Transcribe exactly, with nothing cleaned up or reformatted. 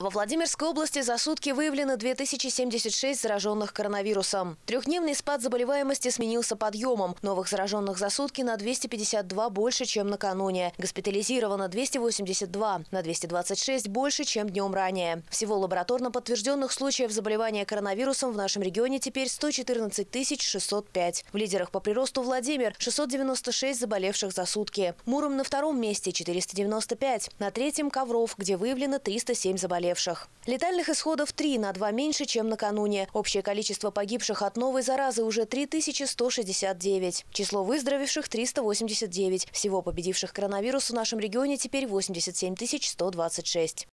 Во Владимирской области за сутки выявлено две тысячи семьдесят шесть зараженных коронавирусом. Трехдневный спад заболеваемости сменился подъемом. Новых зараженных за сутки на двести пятьдесят два больше, чем накануне. Госпитализировано двести восемьдесят два, на двести двадцать шесть больше, чем днем ранее. Всего лабораторно подтвержденных случаев заболевания коронавирусом в нашем регионе теперь сто четырнадцать тысяч шестьсот пять. В лидерах по приросту Владимир – шестьсот девяносто шесть заболевших за сутки. Муром на втором месте – четыреста девяносто пять. На третьем – Ковров, где выявлено триста семь заболевших. Летальных исходов три, на два меньше, чем накануне. Общее количество погибших от новой заразы уже три тысячи сто шестьдесят девять. Число выздоровевших – триста восемьдесят девять. Всего победивших коронавирус в нашем регионе теперь восемьдесят семь тысяч сто двадцать шесть.